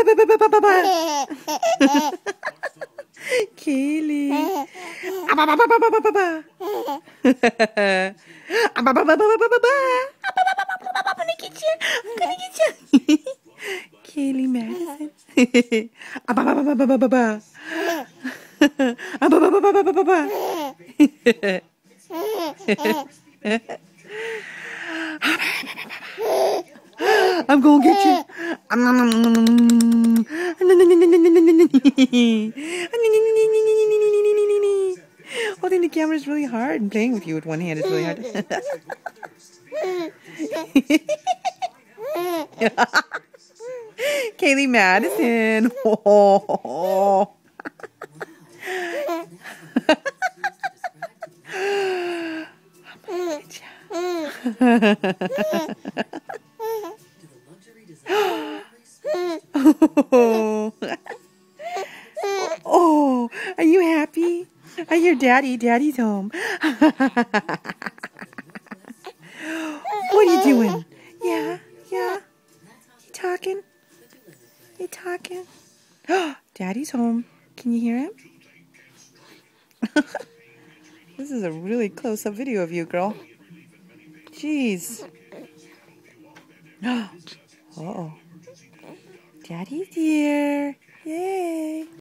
Kaylee. I'm gonna get you. I'm gonna get you. Kaylee Madison. I'm gonna get you. Holding the camera is really hard, and playing with you with one hand is really hard. Kaylee Madison. Oh. Oh, are you happy? I hear Daddy. Daddy's home. What are you doing? Yeah. You talking? You talking? Daddy's home. Can you hear him? This is a really close-up video of you, girl. Jeez. Uh-oh. Daddy's here. Yay.